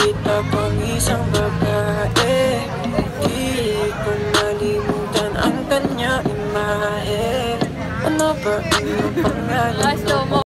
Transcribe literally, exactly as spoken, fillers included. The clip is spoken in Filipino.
Nakita pang isang babae, di ko malimutan ang kanya imahe. Ano ba ang iyong pangalan?